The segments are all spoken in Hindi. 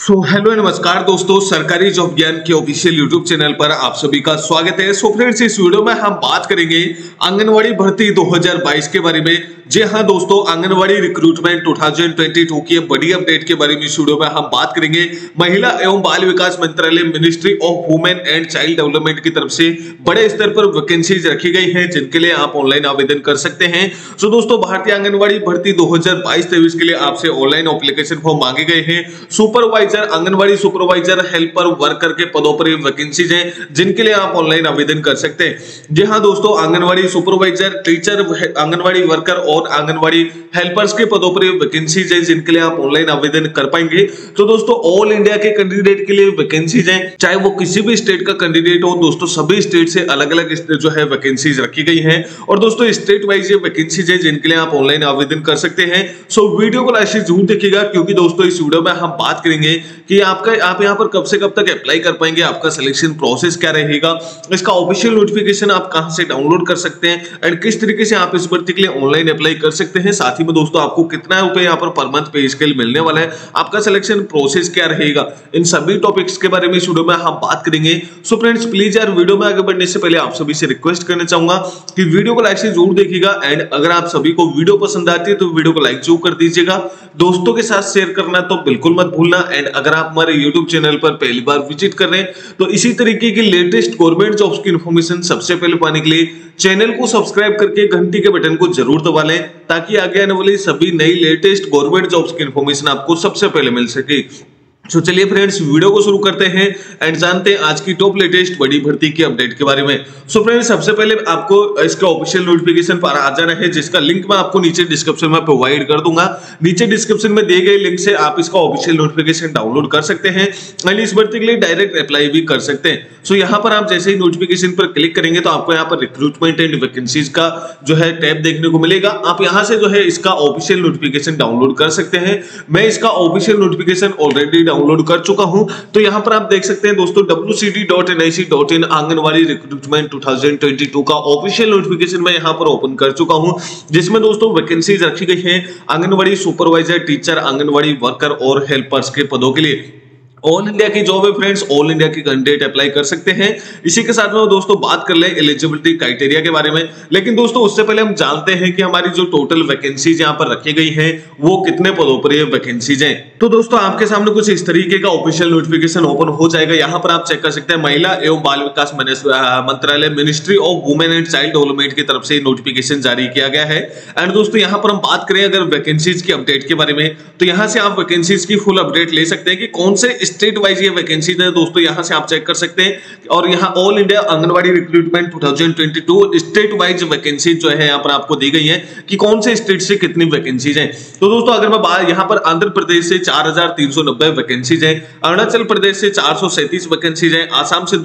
हेलो नमस्कार दोस्तों, सरकारी जॉब ज्ञान के ऑफिशियल यूट्यूब चैनल पर आप सभी का स्वागत है। फ्रेंड्स, इस वीडियो में हम बात करेंगे आंगनवाड़ी भर्ती 2022 के बारे में। जी हां दोस्तों, आंगनवाड़ी रिक्रूटमेंट 2022 की बड़ी अपडेट के बारे में इस वीडियो में हम बात करेंगे। महिला एवं बाल विकास मंत्रालय, ministry of women and child development की तरफ से बड़े स्तर पर वैकेंसीज रखी गई है, जिनके लिए आप ऑनलाइन आवेदन कर सकते हैं। दोस्तों, भारतीय आंगनवाड़ी भर्ती 2022-23 के लिए आपसे ऑनलाइन एप्लीकेशन फॉर्म मांगे गए हैं। Supervisor, anganwadi supervisor, helper, worker के पदों पर वैकेंसीज हैं, जिनके लिए आप ऑनलाइन आवेदन कर सकते हैं। जी हां दोस्तों, anganwadi supervisor, teacher, anganwadi worker और आंगनवाड़ी हेल्पर्स के पदों पर वैकेंसीज हैं, जिनके लिए आप ऑनलाइन आवेदन कर पाएंगे। तो दोस्तों, ऑल इंडिया के कैंडिडेट के लिए वैकेंसीज हैं, चाहे वो किसी भी स्टेट का कैंडिडेट हो। दोस्तों, सभी स्टेट से अलग अलग जो है वैकेंसीज रखी गई हैं, और दोस्तों स्टेट वाइज ये वैकेंसीज है, जिनके लिए आप ऑनलाइन आवेदन कर सकते हैं। वीडियो को लास्ट तक जरूर देखिएगा, क्योंकि दोस्तों इस वीडियो में हम बात करेंगे कि आप यहाँ पर कब से कब तक अप्लाई कर पाएंगे, आपका सिलेक्शन प्रोसेस क्या रहेगा, इसका ऑफिशियल नोटिफिकेशन आप कहां से डाउनलोड कर सकते हैं, एंड किस तरीके से आप इस भर्ती के लिए ऑनलाइन अप्लाई कर सकते हैं। साथ ही में दोस्तों, आपको कितना रुपए यहाँ पर मंथ पे स्केल मिलने वाला है, आपका सिलेक्शन प्रोसेस क्या रहेगा, इन सभी टॉपिक्स के बारे में इस वीडियो में हम बात करेंगे। फ्रेंड्स, प्लीज यार, वीडियो में आगे बढ़ने से पहले आप सभी से रिक्वेस्ट करना चाहूंगा कि वीडियो को लाइक से जरूर देखिएगा, एंड अगर आप सभी को वीडियो पसंद आती है तो वीडियो को लाइक जरूर कर दीजिएगा। दोस्तों के साथ शेयर करना तो बिल्कुल मत भूलना। एंड अगर आप हमारे YouTube चैनल पर पहली बार विजिट कर रहे हैं तो इसी तरीके की लेटेस्ट गवर्नमेंट जॉब्स की इंफॉर्मेशन सबसे पहले पाने के लिए चैनल को सब्सक्राइब करके घंटी के बटन को जरूर दबा लें, ताकि आगे आने वाली सभी नई लेटेस्ट गवर्नमेंट जॉब्स की इंफॉर्मेशन आपको सबसे पहले मिल सके। चलिए फ्रेंड्स, वीडियो को शुरू करते हैं एंड जानते हैं आज की टॉप लेटेस्ट बड़ी भर्ती की अपडेट के बारे में। फ्रेंड्स, सबसे पहले आपको इसका ऑफिशियल नोटिफिकेशन पर आ जाना है, जिसका लिंक मैं आपको नीचे डिस्क्रिप्शन में प्रोवाइड कर दूंगा। नीचे डिस्क्रिप्शन में दिए गए लिंक से आप इसका ऑफिशियल नोटिफिकेशन डाउनलोड कर सकते हैं एंड इस भर्ती के लिए डायरेक्ट अप्लाई भी कर सकते हैं। यहाँ पर आप जैसे ही नोटिफिकेशन पर क्लिक करेंगे तो आपको यहाँ पर रिक्रूटमेंट एंड वैकेंसीज का जो है टैब देखने को मिलेगा। आप यहाँ से जो है इसका ऑफिशियल नोटिफिकेशन डाउनलोड कर सकते हैं। मैं इसका ऑफिशियल नोटिफिकेशन ऑलरेडी डाउनलोड कर चुका हूं। तो यहां पर आप देख सकते हैं दोस्तों, wcd.nic.in आंगनवाड़ी रिक्रूटमेंट 2022 का ऑफिशियल नोटिफिकेशन मैं यहां पर ओपन कर चुका हूं, जिसमें दोस्तों वैकेंसीज रखी गई हैं anganwadi supervisor, teacher, anganwadi worker और हेल्पर्स के पदों के लिए। ऑल इंडिया की जॉब है फ्रेंड्स, ऑल इंडिया के कैंडिडेट अप्लाई कर सकते हैं। इसी के साथ में दोस्तों बात कर ले एलिजिबिलिटी क्राइटेरिया के बारे में। लेकिन दोस्तों उससे पहले हम जानते हैं कि हमारी जो टोटल वैकेंसीज यहाँ पर रखी गई हैं वो कितने पदों पर ये वैकेंसीज हैं। तो दोस्तों आपके सामने कुछ इस तरीके का ऑफिशियल नोटिफिकेशन ओपन हो जाएगा। यहाँ पर आप चेक कर सकते हैं, महिला एवं बाल विकास मंत्रालय, ministry of women and child development की तरफ से नोटिफिकेशन जारी किया गया है। एंड दोस्तों यहाँ पर हम बात करें अगर वैकेंसीज की अपडेट के बारे में, तो यहाँ से आप वैकेंसीज की फुल अपडेट ले सकते हैं कि कौन से स्टेट वाइज ये वैकेंसीज है। दोस्तों यहां से आप चेक कर सकते हैं, और यहां all India anganwadi recruitment 2022 state wise vacancies जो है यहां पर आपको दी गई है कि कौन से स्टेट से कितनी वैकेंसीज हैं। तो दोस्तों अगर मैं यहां पर आंध्र प्रदेश से 4390 वैकेंसीज हैं, अरुणाचल प्रदेश से 437 वैकेंसीज हैं, आसाम से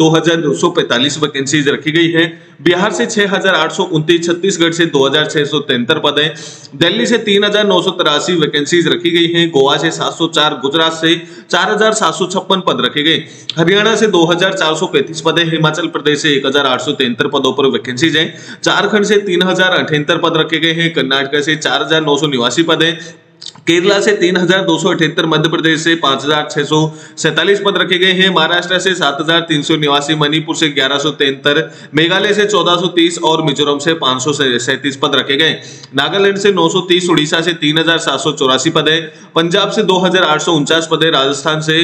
2245 वैकेंसीज रखी गई है, बिहार से 6829, छत्तीसगढ़ से 2673 पद हैं, दिल्ली से 3983 वैकेंसीज रखी गई हैं, गोवा से 704, गुजरात से 4756 पद रखे गए, हरियाणा से 2435 पद है, हिमाचल प्रदेश से 1873 पदों पर वैकेंसीज हैं, झारखंड से 3078 पद रखे गए हैं, कर्नाटक से 4989 पद है, केरला से 3278, मध्य प्रदेश से 5647 पद रखे गए हैं, महाराष्ट्र से 7389, मणिपुर से 1173, मेघालय से 1430 और मिजोरम से 537 पद रखे गए, नागालैंड से 930, उड़ीसा से 3784 पद है, पंजाब से 2849 पद है, राजस्थान से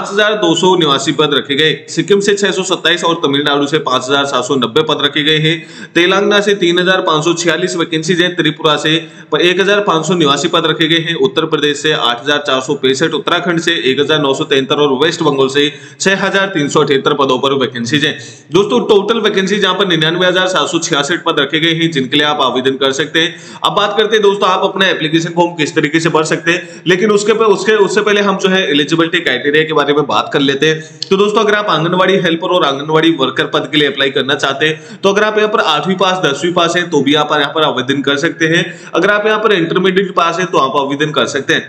5289 पद रखे गए, सिक्किम से 627 और तमिलनाडु से 5790 पद रखे गए हैं, तेलंगाना से 3546 वैकेंसीज हैं, त्रिपुरा से 1589 पद रखे गए हैं, उत्तर प्रदेश से 8465, उत्तराखंड से 1973 और वेस्ट बंगाल से 6378 पदों पर वैकेंसीज हैं। दोस्तों टोटल वैकेंसीज यहां पर 99,766 पद रखे गए हैं, जिनके लिए आप आवेदन कर सकते हैं। अब बात करते हैं दोस्तों आप अपना एप्लीकेशन फॉर्म किस तरीके से भर सकते हैं, लेकिन उससे पहले हम जो है एलिजिबिलिटी क्राइटेरिया के बारे में बात कर लेते हैं। तो दोस्तों अगर आप आंगनवाड़ी हेल्पर और आंगनवाड़ी वर्कर पद के लिए अप्लाई करना चाहते हैं, तो अगर आप यहाँ पर 8वीं पास 10वीं पास है तो भी आप यहाँ पर आवेदन कर सकते हैं। अगर आप यहाँ पर इंटरमीडिएट पास है तो आप आवेदन कर सकते हैं।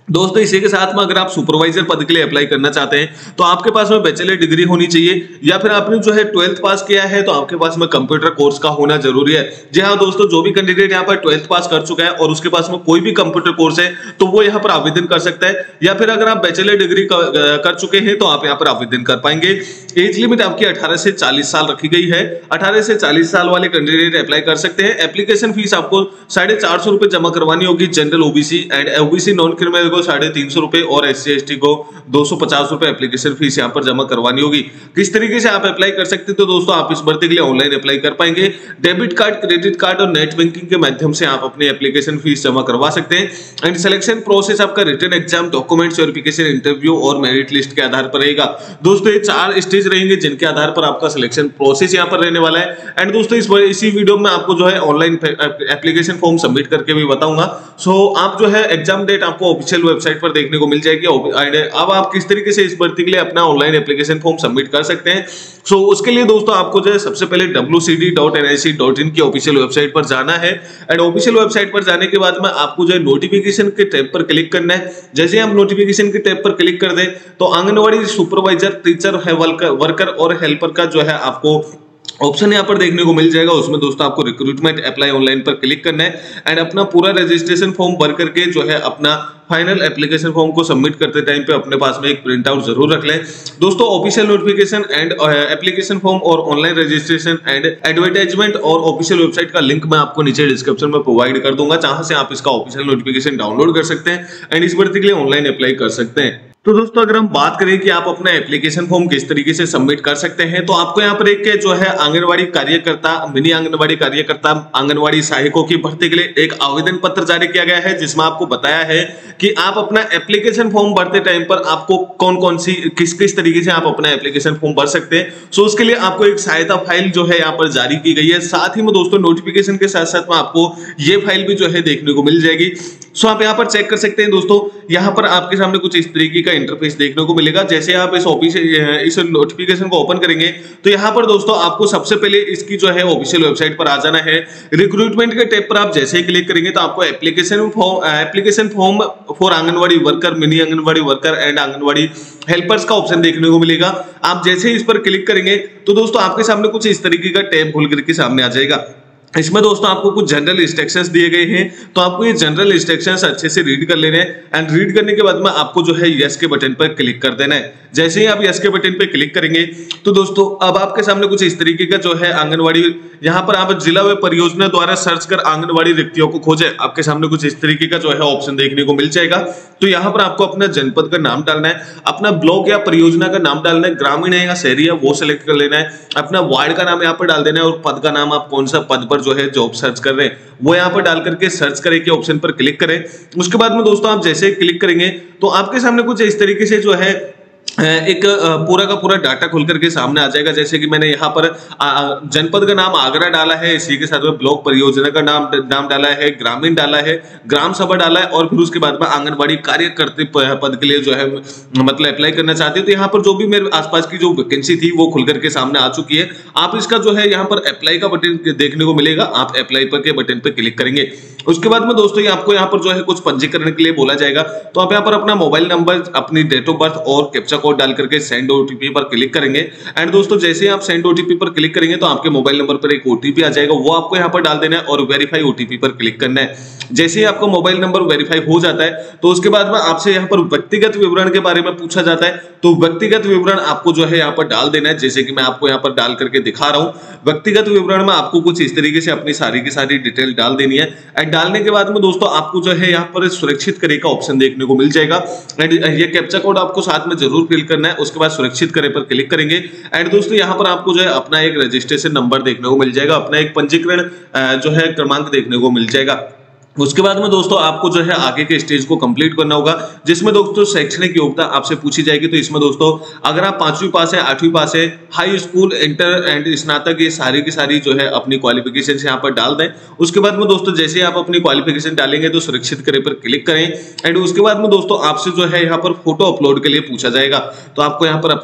दोस्तों इसी के साथ में अगर आप सुपरवाइजर पद के लिए अप्लाई करना चाहते हैं तो आपके पास में बैचलर डिग्री होनी चाहिए, या फिर आपने जो है 12th पास किया है तो आपके पास में कंप्यूटर कोर्स का होना जरूरी है। जी हाँ दोस्तों, जो भी कैंडिडेट यहाँ पर 12th पास कर चुका है और उसके पास में कोई भी कंप्यूटर कोर्स है तो वो यहाँ पर आवेदन कर सकता है, या फिर अगर आप बैचलर डिग्री कर चुके हैं तो आप यहाँ पर आवेदन कर पाएंगे। एज लिमिट आपकी 18 से 40 साल रखी गई है। 18 से 40 साल वाले कैंडिडेट अप्लाई कर सकते हैं। एप्लीकेशन फीस आपको 450 रुपए जमा करवानी होगी general OBC and OBC non criminal को 350 रुपए और SC/ST को 250 रुपए एप्लीकेशन फीस यहाँ पर जमा करवानी होगी। किस तरीके से आप अप्लाई कर सकते हैं तो दोस्तों आप इस भर्ती के लिए ऑनलाइन अप्लाई कर पाएंगे। डेबिट कार्ड, क्रेडिट कार्ड और नेट बैंकिंग के माध्यम से आप अपनी एप्लीकेशन फीस जमा करवा सकते हैं। एंड सिलेक्शन प्रोसेस आपका written exam, documents verification, interview और मेरिट लिस्ट के आधार पर रहेगा। दोस्तों ये 4 स्टेज रहेंगे जिनके आधार पर आपका सिलेक्शन प्रोसेस यहाँ पर रहने वाला है। एंड दोस्तों इसी वीडियो में आपको जो है ऑनलाइन एप्लीकेशन फॉर्म सबमिट करके भी बताऊंगा। सो आप जो है एग्जाम डेट आपको ऑफिशियल वेबसाइट पर देखने को मिल जाएगी। अब आप किस तरीके से इस भर्ती के लिए अपना ऑनलाइन एप्लीकेशन फॉर्म सबमिट कर सकते हैं। सो उसके लिए दोस्तों आपको जो है सबसे पहले wcd.nic.in की ऑफिशियल वेबसाइट पर जाना है। एंड ऑफिशियल वेबसाइट पर जाने के बाद में आपको जो है नोटिफिकेशन के टैब पर क्लिक करना है। जैसे आप नोटिफिकेशन के टैब पर क्लिक कर दें तो आंगनवाड़ी सुपरवाइजर, टीचर है, वर्कर और हेल्पर का जो है आपको ऑप्शन यहाँ पर देखने को मिल जाएगा। उसमें दोस्तों आपको रिक्रूटमेंट अप्लाई ऑनलाइन पर क्लिक करना है एंड अपना पूरा रजिस्ट्रेशन फॉर्म भर करके जो है अपना फाइनल एप्लीकेशन फॉर्म को सबमिट करते टाइम पे अपने पास में एक प्रिंट आउट जरूर रख लें। दोस्तों official notification and application form और ऑनलाइन रजिस्ट्रेशन एंड एडवर्टाइजमेंट और ऑफिशियल वेबसाइट का लिंक मैं आपको नीचे डिस्क्रिप्शन में प्रोवाइड कर दूंगा, जहां से आप इसका ऑफिशियल नोटिफिकेशन डाउनलोड कर सकते हैं एंड इस भर्ती के लिए ऑनलाइन अप्लाई कर सकते हैं। तो दोस्तों अगर हम बात करें कि आप अपना एप्लीकेशन फॉर्म किस तरीके से सबमिट कर सकते हैं तो आपको यहाँ पर एक जो है आंगनवाड़ी कार्यकर्ता, मिनी आंगनवाड़ी कार्यकर्ता, आंगनवाड़ी सहायकों की भर्ती के लिए एक आवेदन पत्र जारी किया गया है, जिसमें आपको बताया है कि आप अपना एप्लीकेशन फॉर्म भरते टाइम पर आपको कौन सी किस तरीके से आप अपना एप्लीकेशन फॉर्म भर सकते हैं। सो उसके लिए आपको एक सहायता फाइल जो है यहाँ पर जारी की गई है। साथ ही में दोस्तों नोटिफिकेशन के साथ साथ में आपको ये फाइल भी जो है देखने को मिल जाएगी। सो आप यहाँ पर चेक कर सकते हैं दोस्तों, यहाँ पर आपके सामने कुछ इस तरीके का इंटरफेस देखने को मिलेगा। जैसे आप इस नोटिफिकेशन को ओपन करेंगे तो यहाँ पर दोस्तों आपको सबसे पहले इसकी जो है ऑफिशियल वेबसाइट पर आ जाना है। रिक्रूटमेंट के टैब पर आप जैसे ही क्लिक करेंगे तो आपको application form for anganwadi worker, mini anganwadi worker and anganwadi helpers का ऑप्शन देखने को मिलेगा। आप जैसे ही इस पर क्लिक करेंगे तो दोस्तों आपके सामने कुछ इस तरीके का टैब खुल करके सामने आ जाएगा। इसमें दोस्तों आपको कुछ जनरल इंस्ट्रक्शंस दिए गए हैं, तो आपको ये जनरल इंस्ट्रक्शंस अच्छे से रीड कर लेने हैं एंड रीड करने के बाद में आपको जो है यस के बटन पर क्लिक कर देना है। जैसे ही आप यस के बटन पर क्लिक करेंगे तो दोस्तों अब आपके सामने कुछ इस तरीके का जो है आंगनवाड़ी, यहाँ पर आप जिला व परियोजना द्वारा सर्च कर आंगनवाड़ी रिक्तियों को खोजें, आपके सामने कुछ इस तरीके का जो है ऑप्शन देखने को मिल जाएगा। तो यहाँ पर आपको अपना जनपद का नाम डालना है, अपना ब्लॉक या परियोजना का नाम डालना है, ग्रामीण है या शहरी है वो सिलेक्ट कर लेना है, अपना वार्ड का नाम यहाँ पर डाल देना है और पद का नाम आप कौन सा पद पर जो है जॉब सर्च कर रहे हैं वो यहाँ पर डाल करके सर्च करें के ऑप्शन पर क्लिक करें। उसके बाद में दोस्तों आप जैसे क्लिक करेंगे तो आपके सामने कुछ इस तरीके से जो है एक पूरा का पूरा डाटा खुल करके सामने आ जाएगा। जैसे कि मैंने यहाँ पर जनपद का नाम आगरा डाला है, इसी के साथ में ब्लॉक परियोजना का नाम डाला है, ग्रामीण डाला है, ग्राम सभा डाला है और फिर उसके बाद में आंगनबाड़ी कार्यकर्ता पद के लिए जो है मतलब अप्लाई करना चाहते हैं। तो यहाँ पर जो भी मेरे आसपास की जो वैकेंसी थी वो खुल करके सामने आ चुकी है। आप इसका जो है यहाँ पर अप्लाई का बटन देखने को मिलेगा, आप अप्लाई पर के बटन पर क्लिक करेंगे। उसके बाद में दोस्तों आपको यहाँ पर जो है कुछ पंजीकरण के लिए बोला जाएगा, तो आप यहाँ पर अपना मोबाइल नंबर, अपनी डेट ऑफ बर्थ और कैप्चा कोड डाल करके सेंड ओटीपी पर क्लिक करेंगे। एंड दोस्तों जैसे ही आप सेंड ओटीपी पर क्लिक करेंगे तो आपके मोबाइल नंबर पर एक ओटीपी आ जाएगा, वो आपको यहाँ पर डाल देना है और वेरीफाई ओटीपी पर क्लिक करना है। जैसे ही आपका मोबाइल नंबर वेरीफाई हो जाता है तो उसके बाद में आपसे यहाँ पर व्यक्तिगत विवरण के बारे में पूछा जाता है, तो व्यक्तिगत विवरण आपको जो है यहाँ पर डाल देना है। जैसे कि मैं आपको यहाँ पर डाल करके दिखा रहा हूँ। व्यक्तिगत विवरण में आपको कुछ इस तरीके से अपनी सारी की सारी डिटेल डाल देनी है। एंड डालने के बाद में दोस्तों आपको जो है यहाँ पर सुरक्षित करे का ऑप्शन देखने को मिल जाएगा। एंड ये कैप्चा कोड आपको साथ में जरूर फिल करना है। उसके बाद सुरक्षित करे पर क्लिक करेंगे। एंड दोस्तों यहाँ पर आपको जो है अपना एक रजिस्ट्रेशन नंबर देखने को मिल जाएगा, अपना एक पंजीकरण जो है क्रमांक देखने को मिल जाएगा। उसके बाद में दोस्तों आपको जो है आगे के स्टेज को कंप्लीट करना होगा, जिसमें दोस्तों शैक्षणिक योग्यता आपसे पूछी जाएगी। तो इसमें दोस्तों अगर आप 5वीं पास है, 8वीं पास है, हाई स्कूल, इंटर एंड स्नातक, ये सारी की सारी जो है अपनी क्वालिफिकेशन यहाँ पर डाल दें। उसके बाद में दोस्तों जैसे आप अपनी क्वालिफिकेशन डालेंगे तो सुरक्षित करे पर क्लिक करें। एंड उसके बाद में दोस्तों आपसे जो है यहाँ पर फोटो अपलोड के लिए पूछा जाएगा, तो आपको यहाँ पर अपना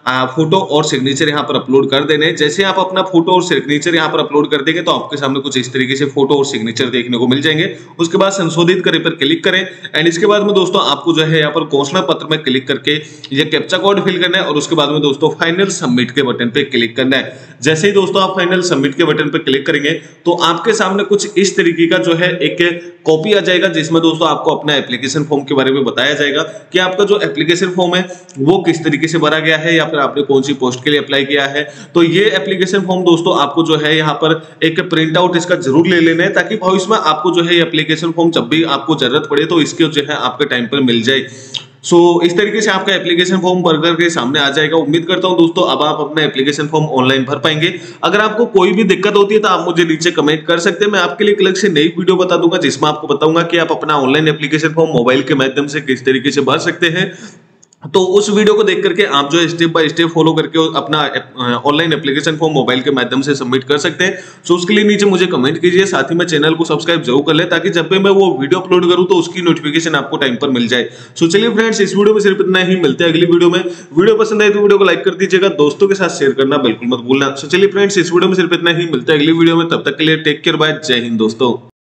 फोटो और सिग्नेचर यहाँ पर अपलोड कर देने। जैसे आप अपना फोटो और सिग्नेचर यहाँ पर अपलोड कर देंगे तो आपके सामने कुछ इस तरीके से फोटो और सिग्नेचर देखने को मिल जाएंगे। उसके बाद संशोधित करे पर क्लिक करें एंड इसके बाद में दोस्तों आपको जो है यहाँ पर घोषणा पत्र में क्लिक करके ये कैप्चा कोड फिल करना है और उसके बाद में दोस्तों फाइनल सबमिट के बटन पे क्लिक करना है। जैसे ही दोस्तों आप फाइनल सबमिट के बटन पे क्लिक करेंगे तो आपके सामने कुछ इस तरीके का जो है एक कॉपी आ जाएगा, जिसमें दोस्तों आपको अपना एप्लीकेशन फॉर्म के बारे में बताया जाएगा कि आपका जो एप्लीकेशन फॉर्म है वो किस तरीके से भरा गया है या फिर आपने कौन सी पोस्ट के लिए अप्लाई किया है। तो ये एप्लीकेशन फॉर्म दोस्तों आपको जो है यहाँ पर एक प्रिंट आउट इसका जरूर ले लेना है, ताकि भविष्य में आपको जो है एप्लीकेशन फॉर्म जब भी आपको जरूरत पड़े तो इसके जो है आपके टाइम पर मिल जाए। इस तरीके से आपका एप्लीकेशन फॉर्म भरकर के सामने आ जाएगा। उम्मीद करता हूं दोस्तों अब आप अपना एप्लीकेशन फॉर्म ऑनलाइन भर पाएंगे। अगर आपको कोई भी दिक्कत होती है तो आप मुझे नीचे कमेंट कर सकते हैं, मैं आपके लिए अलग से नई वीडियो बता दूंगा जिसमें आपको बताऊंगा कि आप अपना ऑनलाइन एप्लीकेशन फॉर्म मोबाइल के माध्यम से किस तरीके से भर सकते हैं। तो उस वीडियो को देख करके आप जो है स्टेप बाय स्टेप फॉलो करके अपना ऑनलाइन एप्लीकेशन फॉर्म मोबाइल के माध्यम से सबमिट कर सकते हैं। सो उसके लिए नीचे मुझे कमेंट कीजिए, साथ ही में चैनल को सब्सक्राइब जरूर कर ले ताकि जब भी मैं वो वीडियो अपलोड करूं तो उसकी नोटिफिकेशन आपको टाइम पर मिल जाए। सो चलिए फ्रेंड्स, इस वीडियो में सिर्फ इतना ही, मिलते हैं अगली वीडियो में। वीडियो पसंद आए तो वीडियो को लाइक कर दीजिएगा, दोस्तों के साथ शेयर करना बिल्कुल मत भूलना। सो चलिए फ्रेंड्स, इस वीडियो में सिर्फ इतना ही, मिलते हैं अगली वीडियो में। तब तक के लिए टेक केयर, बाय, जय हिंद दोस्तों।